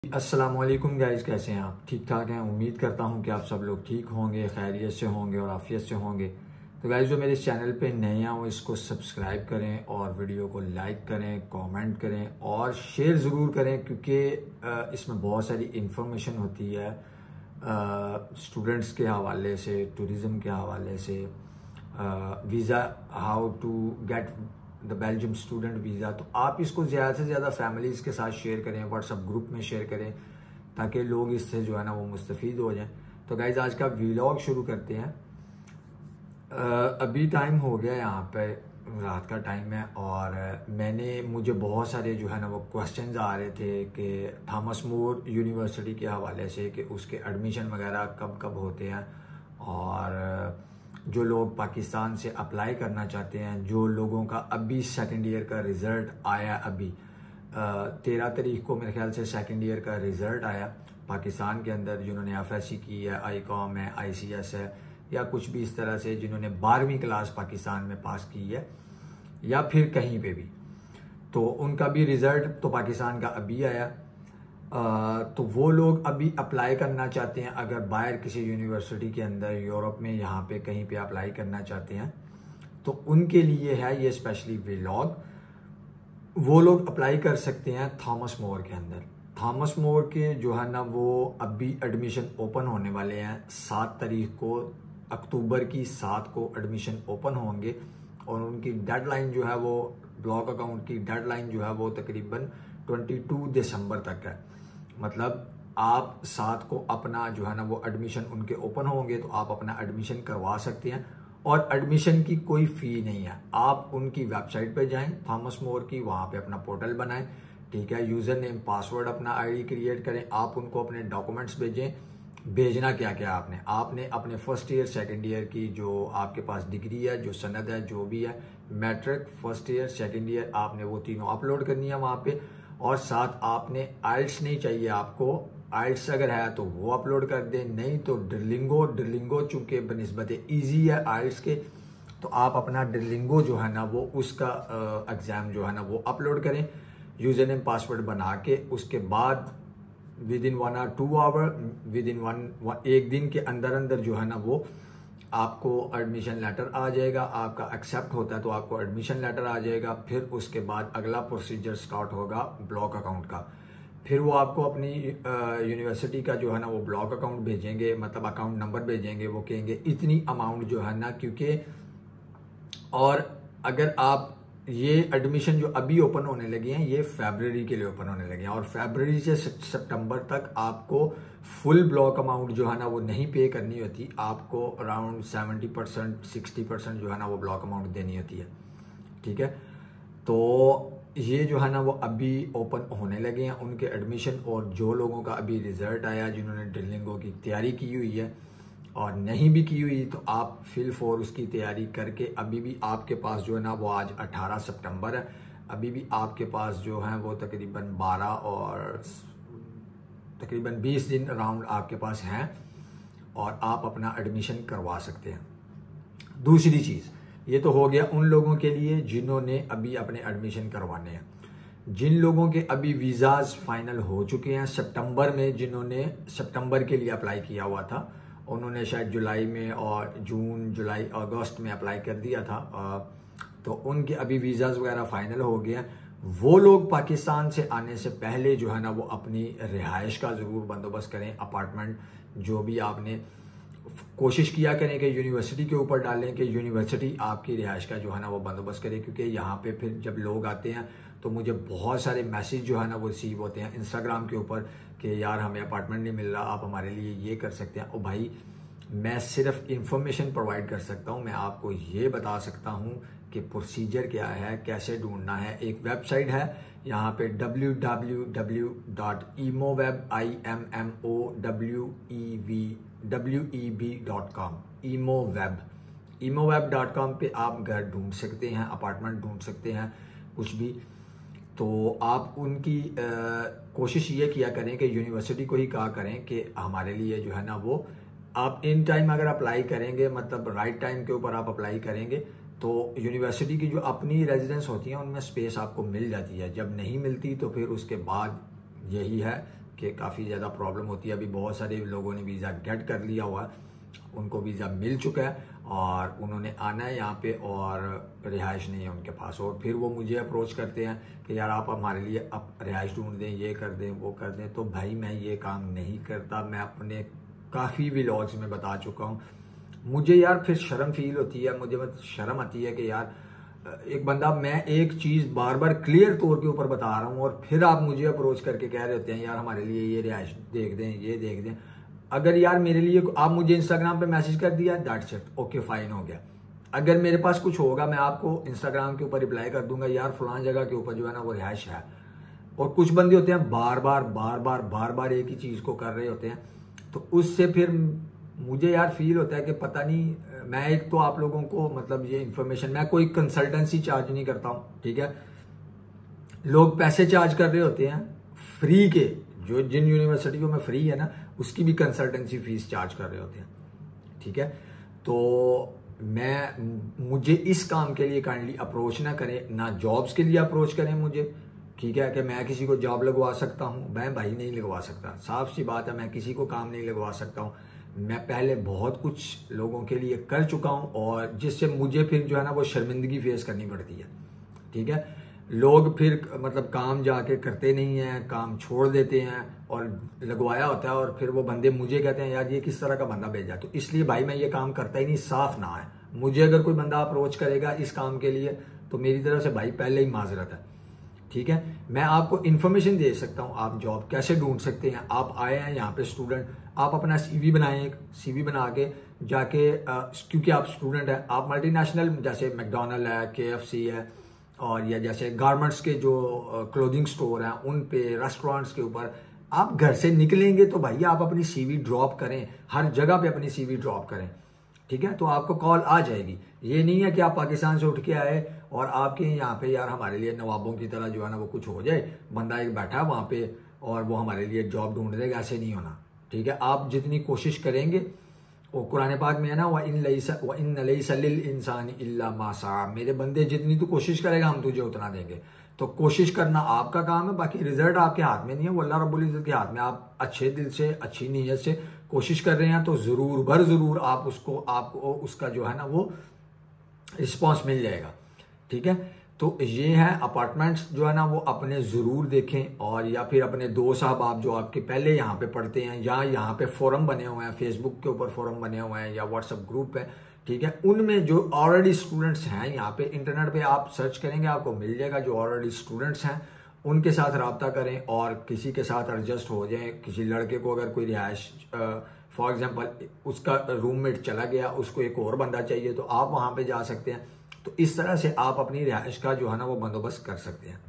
अस्सलाम वालेकुम गाइस, कैसे हैं आप? ठीक ठाक हैं? उम्मीद करता हूं कि आप सब लोग ठीक होंगे, खैरियत से होंगे और आफियत से होंगे। तो गाइस, जो मेरे इस चैनल पे नए हैं वो इसको सब्सक्राइब करें और वीडियो को लाइक करें, कमेंट करें और शेयर ज़रूर करें, क्योंकि इसमें बहुत सारी इंफॉर्मेशन होती है स्टूडेंट्स के हवाले से, टूरिज़म के हवाले से, visa, how to get the Belgium student visa. तो आप इसको ज़्यादा से ज़्यादा फैमिलीज़ के साथ शेयर करें, व्हाट्सएप ग्रुप में शेयर करें, ताकि लोग इससे जो है ना वो मुस्तफ़ीद हो जाएं। तो गाइज, आज का व्लॉग शुरू करते हैं। अभी टाइम हो गया, यहाँ पे रात का टाइम है और मुझे बहुत सारे जो है ना वो क्वेश्चंस आ रहे थे कि थॉमस मोर यूनिवर्सिटी के हवाले से कि उसके एडमिशन वगैरह कब कब होते हैं, और जो लोग पाकिस्तान से अप्लाई करना चाहते हैं, जो लोगों का अभी सेकेंड ईयर का रिज़ल्ट आया, अभी 13 तारीख को मेरे ख्याल से सेकेंड ईयर का रिज़ल्ट आया पाकिस्तान के अंदर, जिन्होंने FSC की है, ICOM है, ICS है, या कुछ भी इस तरह से जिन्होंने 12वीं क्लास पाकिस्तान में पास की है या फिर कहीं पे भी, तो उनका भी रिज़ल्ट तो पाकिस्तान का अभी आया। तो वो लोग अभी अप्लाई करना चाहते हैं, अगर बाहर किसी यूनिवर्सिटी के अंदर यूरोप में यहाँ पे कहीं पे अप्लाई करना चाहते हैं, तो उनके लिए है ये स्पेशली व्लॉग। वो लोग अप्लाई कर सकते हैं थॉमस मोर के अंदर। थॉमस मोर के जो है ना वो अभी एडमिशन ओपन होने वाले हैं 7 तारीख को, अक्टूबर की 7 को एडमिशन ओपन होंगे, और उनकी डेडलाइन जो है वो, ब्लॉक अकाउंट की डेडलाइन जो है वो तकरीबन 22 दिसंबर तक है। मतलब आप 7 को अपना जो है ना वो एडमिशन उनके ओपन होंगे, तो आप अपना एडमिशन करवा सकते हैं, और एडमिशन की कोई फ़ी नहीं है। आप उनकी वेबसाइट पे जाएं, थॉमस मोर की, वहाँ पे अपना पोर्टल बनाएं, ठीक है, यूज़र नेम पासवर्ड अपना ID क्रिएट करें, आप उनको अपने डॉक्यूमेंट्स भेजें। भेजना क्या क्या आपने अपने फर्स्ट ईयर सेकेंड ईयर की जो आपके पास डिग्री है, जो सनद है, जो भी है, matric, first year, second year, आपने वो तीनों अपलोड करनी है वहाँ पे। और साथ आपने आइल्स नहीं चाहिए आपको, आइल्स अगर है तो वो अपलोड कर दें, नहीं तो ड्रिलिंगो चूंकि बनिस्बत ईजी है आइल्स के, तो आप अपना ड्रिलिंगो जो है ना वो उसका एग्ज़ाम जो है ना वो अपलोड करें, यूज़र नेम पासवर्ड बना के। उसके बाद within 1 or 2 hour, within एक दिन के अंदर अंदर जो है ना वो आपको एडमिशन लेटर आ जाएगा। आपका एक्सेप्ट होता है तो आपको एडमिशन लेटर आ जाएगा। फिर उसके बाद अगला प्रोसीजर स्टार्ट होगा ब्लॉक अकाउंट का। फिर वो आपको अपनी यूनिवर्सिटी का जो है ना वो ब्लॉक अकाउंट भेजेंगे, मतलब अकाउंट नंबर भेजेंगे। वो कहेंगे इतनी अमाउंट जो है ना, क्योंकि और अगर आप ये एडमिशन जो अभी ओपन होने लगे हैं, ये फरवरी के लिए ओपन होने लगे हैं, और फरवरी से सितंबर तक आपको फुल ब्लॉक अमाउंट जो है ना वो नहीं पे करनी होती। आपको अराउंड 70% 60% जो है ना वो ब्लॉक अमाउंट देनी होती है, ठीक है। तो ये जो है ना वो अभी ओपन होने लगे हैं उनके एडमिशन। और जो लोगों का अभी रिजल्ट आया, जिन्होंने ड्रिलिंगो की तैयारी की हुई है और नहीं भी की हुई, तो आप फिल फॉर उसकी तैयारी करके, अभी भी आपके पास जो है ना वो आज 18 सितंबर है, अभी भी आपके पास जो है वो तकरीबन 12 और तकरीबन 20 दिन अराउंड आपके पास हैं, और आप अपना एडमिशन करवा सकते हैं। दूसरी चीज़, ये तो हो गया उन लोगों के लिए जिन्होंने अभी अपने एडमिशन करवाने हैं। जिन लोगों के अभी वीज़ाज फाइनल हो चुके हैं सितंबर में, जिन्होंने सितंबर के लिए अप्लाई किया हुआ था, उन्होंने शायद जुलाई में और जून, जुलाई, अगस्त में अप्लाई कर दिया था, तो उनके अभी वीज़ाज वगैरह फाइनल हो गए हैं। वो लोग पाकिस्तान से आने से पहले जो है ना वो अपनी रिहाइश का ज़रूर बंदोबस्त करें। अपार्टमेंट जो भी आपने कोशिश किया करें कि यूनिवर्सिटी के ऊपर डालें कि यूनिवर्सिटी आपकी रिहाइश का जो है ना वो बंदोबस्त करे, क्योंकि यहाँ पे फिर जब लोग आते हैं तो मुझे बहुत सारे मैसेज जो है ना वो रिसीव होते हैं इंस्टाग्राम के ऊपर कि यार हमें अपार्टमेंट नहीं मिल रहा, आप हमारे लिए ये कर सकते हैं। और भाई, मैं सिर्फ इंफॉर्मेशन प्रोवाइड कर सकता हूँ, मैं आपको ये बता सकता हूँ कि प्रोसीजर क्या है, कैसे ढूंढना है। एक वेबसाइट है यहाँ पे www.imoweb.com, imoweb.com पे आप घर ढूंढ सकते हैं, अपार्टमेंट ढूंढ सकते हैं, कुछ भी। तो आप उनकी कोशिश ये किया करें कि यूनिवर्सिटी को ही कहा करें कि हमारे लिए जो है ना वो, आप इन टाइम अगर अप्लाई करेंगे, मतलब राइट टाइम के ऊपर आप अप्लाई करेंगे, तो यूनिवर्सिटी की जो अपनी रेजिडेंस होती हैं उनमें स्पेस आपको मिल जाती है। जब नहीं मिलती तो फिर उसके बाद यही है कि काफ़ी ज़्यादा प्रॉब्लम होती है। अभी बहुत सारे लोगों ने वीज़ा गेट कर लिया हुआ, उनको वीज़ा मिल चुका है और उन्होंने आना है यहाँ पे और रिहाइश नहीं है उनके पास, और फिर वो मुझे अप्रोच करते हैं कि यार आप हमारे लिए अब रिहाइश ढूंढ दें, ये कर दें, वो कर दें। तो भाई मैं ये काम नहीं करता। मैं अपने काफ़ी व्लॉग्स में बता चुका हूँ। मुझे यार फिर शर्म फील होती है, मुझे शर्म आती है कि यार एक बंदा, मैं एक चीज़ बार बार क्लियर तौर के ऊपर बता रहा हूँ और फिर आप मुझे अप्रोच करके कह रहे होते हैं यार हमारे लिए ये रिहाइश देख दें, ये देख दें। अगर यार मेरे लिए आप मुझे इंस्टाग्राम पे मैसेज कर दिया, दैट्स इट, ओके फाइन, हो गया। अगर मेरे पास कुछ होगा मैं आपको इंस्टाग्राम के ऊपर रिप्लाई कर दूंगा यार फलां जगह के ऊपर जो है ना वो रिहाइश है। और कुछ बंदे होते हैं बार बार एक ही चीज़ को कर रहे होते हैं, तो उससे फिर मुझे यार फील होता है कि पता नहीं। मैं एक तो आप लोगों को मतलब ये इन्फॉर्मेशन, मैं कोई कंसल्टेंसी चार्ज नहीं करता हूँ, ठीक है। लोग पैसे चार्ज कर रहे होते हैं फ्री के, जो जिन यूनिवर्सिटियों में फ्री है ना उसकी भी कंसल्टेंसी फीस चार्ज कर रहे होते हैं, ठीक है। तो मुझे इस काम के लिए काइंडली अप्रोच ना करें, ना जॉब्स के लिए अप्रोच करें मुझे, ठीक है, कि मैं किसी को जॉब लगवा सकता हूँ। मैं भाई नहीं लगवा सकता, साफ सी बात है, मैं किसी को काम नहीं लगवा सकता हूँ। मैं पहले बहुत कुछ लोगों के लिए कर चुका हूँ और जिससे मुझे फिर जो है ना वो शर्मिंदगी फेस करनी पड़ती है, ठीक है। लोग फिर मतलब काम जाके करते नहीं हैं, काम छोड़ देते हैं और लगवाया होता है और फिर वो बंदे मुझे कहते हैं यार ये किस तरह का बंदा भेजा। तो इसलिए भाई मैं ये काम करता ही नहीं, साफ ना है। मुझे अगर कोई बंदा अप्रोच करेगा इस काम के लिए तो मेरी तरफ से भाई पहले ही माजरत है, ठीक है। मैं आपको इन्फॉर्मेशन दे सकता हूँ, आप जॉब कैसे ढूंढ सकते हैं। आप आए हैं यहाँ पे स्टूडेंट, आप अपना सीवी बनाएं, सीवी बना के जाके क्योंकि आप स्टूडेंट हैं, आप मल्टीनेशनल जैसे मैकडोनल्ड है, केएफसी है, और या जैसे गारमेंट्स के जो क्लोथिंग स्टोर हैं उन पे, रेस्टोरेंट्स के ऊपर आप घर से निकलेंगे तो भाई आप अपनी सीवी ड्रॉप करें, हर जगह पे अपनी सीवी ड्रॉप करें, ठीक है। तो आपको कॉल आ जाएगी। ये नहीं है कि आप पाकिस्तान से उठ के आए और आपके यहाँ पे यार हमारे लिए नवाबों की तरह जो है ना वो कुछ हो जाए, बंदा एक बैठा है वहाँ पे और वो हमारे लिए जॉब ढूंढ देगा, ऐसे नहीं होना, ठीक है। आप जितनी कोशिश करेंगे, वो कुरान पाक में है ना, व इन लैसा लिल इंसानी इल्ला मा सआ, मेरे बंदे जितनी तू कोशिश करेगा हम तुझे उतना देंगे। तो कोशिश करना आपका काम है, बाकी रिजल्ट आपके हाथ में नहीं है, वो अल्लाह रब्बुल इज्जत के हाथ में। आप अच्छे दिल से, अच्छी नीयत से कोशिश कर रहे हैं तो जरूर बर जरूर आपको उसका जो है ना वो रिस्पॉन्स मिल जाएगा, ठीक है। तो ये है अपार्टमेंट्स जो है ना वो अपने ज़रूर देखें, और या फिर अपने दोस्त साहब जो आपके पहले यहाँ पे पढ़ते हैं, या यहाँ पे फोरम बने हुए हैं, फेसबुक के ऊपर फोरम बने हुए हैं या व्हाट्सएप ग्रुप है, ठीक है, उनमें जो ऑलरेडी स्टूडेंट्स हैं, यहाँ पे इंटरनेट पे आप सर्च करेंगे आपको मिल जाएगा, जो ऑलरेडी स्टूडेंट्स हैं उनके साथ रब्ता करें और किसी के साथ एडजस्ट हो जाएं। किसी लड़के को अगर कोई रिहाइश, फॉर एग्जांपल उसका रूममेट चला गया, उसको एक और बंदा चाहिए, तो आप वहाँ पे जा सकते हैं। तो इस तरह से आप अपनी रिहाइश का जो है ना वो बंदोबस्त कर सकते हैं,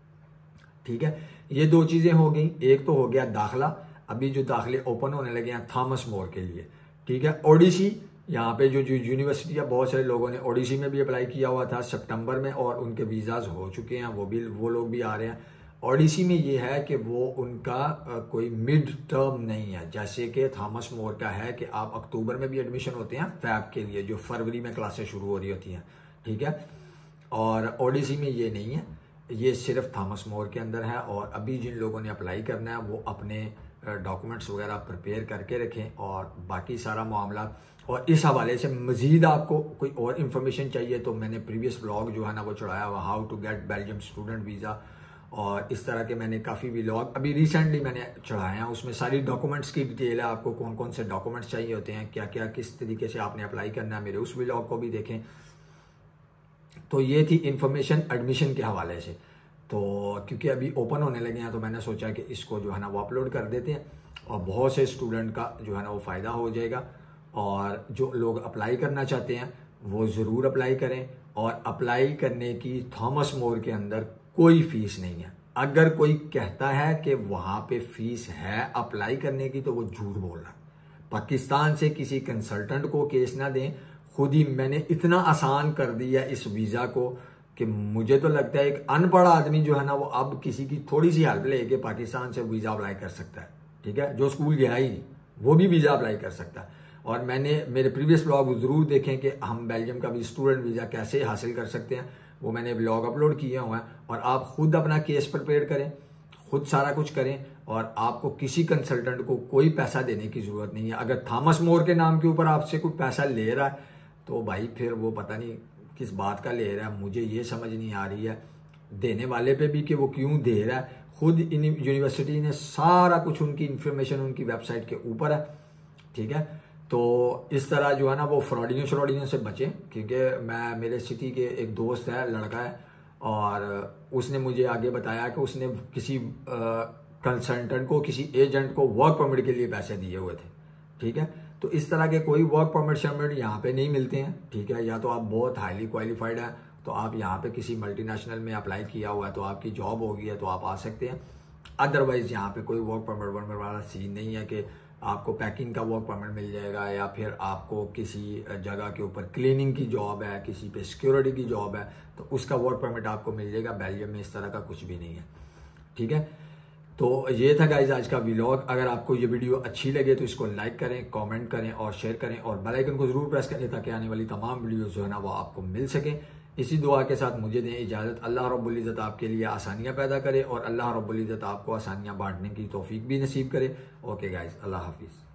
ठीक है। ये दो चीज़ें हो गई। एक तो हो गया दाखला, अभी जो दाखले ओपन होने लगे हैं थॉमस मोर के लिए, ठीक है। ओडिसी, यहाँ पे जो यूनिवर्सिटी है, बहुत सारे लोगों ने ओडिसी में भी अप्लाई किया हुआ था सितंबर में और उनके वीज़ाज हो चुके हैं, वो लोग भी आ रहे हैं। ओडिसी में ये है कि वो उनका कोई मिड टर्म नहीं है, जैसे कि थॉमस मोर का है कि आप अक्टूबर में भी एडमिशन होते हैं फैब के लिए, जो फरवरी में क्लासेस शुरू हो रही होती हैं, ठीक है। और ओडिसी में ये नहीं है, ये सिर्फ थॉमस मोर के अंदर है। और अभी जिन लोगों ने अप्लाई करना है वो अपने डॉक्यूमेंट्स वगैरह प्रिपेयर करके रखें और बाकी सारा मामला। और इस हवाले से मजीद आपको कोई और इन्फॉर्मेशन चाहिए तो मैंने प्रीवियस व्लॉग जो है ना वो चढ़ाया हुआ, how to get Belgium student visa, और इस तरह के मैंने काफ़ी व्लॉग अभी रिसेंटली मैंने चढ़ाया हैं। उसमें सारी डॉक्यूमेंट्स की डिटेल है, आपको कौन कौन से डॉक्यूमेंट्स चाहिए होते हैं, क्या क्या किस तरीके से आपने अप्लाई करना है, मेरे उस व्लॉग को भी देखें। तो ये थी इन्फॉर्मेशन एडमिशन के हवाले से। तो क्योंकि अभी ओपन होने लगे हैं तो मैंने सोचा कि इसको जो है ना वो अपलोड कर देते हैं और बहुत से स्टूडेंट का जो है ना वो फ़ायदा हो जाएगा। और जो लोग अप्लाई करना चाहते हैं वो ज़रूर अप्लाई करें। और अप्लाई करने की थॉमस मोर के अंदर कोई फ़ीस नहीं है। अगर कोई कहता है कि वहाँ पे फ़ीस है अप्लाई करने की तो वो झूठ बोल रहा है। पाकिस्तान से किसी कंसल्टेंट को केस ना दें, खुद ही मैंने इतना आसान कर दिया इस वीज़ा को कि मुझे तो लगता है एक अनपढ़ आदमी जो है ना वो अब किसी की थोड़ी सी हेल्प लेके पाकिस्तान से वीज़ा अप्लाई कर सकता है, ठीक है। जो स्कूल गया ही वो भी वीज़ा अप्लाई कर सकता है। और मैंने मेरे प्रीवियस ब्लॉग ज़रूर देखें कि हम बेल्जियम का भी स्टूडेंट वीज़ा कैसे हासिल कर सकते हैं, वो मैंने ब्लॉग अपलोड किए हुए हैं। और आप खुद अपना केस प्रिपेयर करें, खुद सारा कुछ करें और आपको किसी कंसल्टेंट को कोई पैसा देने की ज़रूरत नहीं है। अगर थॉमस मोर के नाम के ऊपर आपसे कोई पैसा ले रहा है तो भाई फिर वो पता नहीं किस बात का ले रहा है, मुझे ये समझ नहीं आ रही है देने वाले पे भी कि वो क्यों दे रहा है। खुद इन यूनिवर्सिटी ने सारा कुछ उनकी इंफॉर्मेशन उनकी वेबसाइट के ऊपर है, ठीक है। तो इस तरह जो है ना वो फ्रॉडियों से बचें, क्योंकि मेरे सिटी के एक दोस्त है, लड़का है, और उसने मुझे आगे बताया कि उसने किसी कंसल्टेंट को, किसी एजेंट को वर्क परमिट के लिए पैसे दिए हुए थे, ठीक है। तो इस तरह के कोई वर्क परमिट यहाँ पे नहीं मिलते हैं, ठीक है। या तो आप बहुत हाईली क्वालिफाइड है तो आप यहाँ पे किसी मल्टीनेशनल में अप्लाई किया हुआ है तो आपकी जॉब होगी है तो आप आ सकते हैं। अदरवाइज यहाँ पे कोई वर्क परमिट वाला सीन नहीं है कि आपको पैकिंग का वर्क परमिट मिल जाएगा या फिर आपको किसी जगह के ऊपर क्लीनिंग की जॉब है, किसी पे सिक्योरिटी की जॉब है तो उसका वर्क परमिट आपको मिल जाएगा। बेल्जियम में इस तरह का कुछ भी नहीं है, ठीक है। तो ये था गाइज आज का व्लॉग। अगर आपको ये वीडियो अच्छी लगे तो इसको लाइक करें, कमेंट करें और शेयर करें और बेल आइकन को जरूर प्रेस करें ताकि आने वाली तमाम वीडियोस जो है ना वो आपको मिल सके। इसी दुआ के साथ मुझे दें इजाज़त। अल्लाह रब्बुल इज़्ज़त आपके लिए आसानियां पैदा करे और अल्लाह रब्बुल इज़्ज़त आपको आसानियां बांटने की तौफीक भी नसीब करे। ओके गाइज, अल्लाह हाफिज़।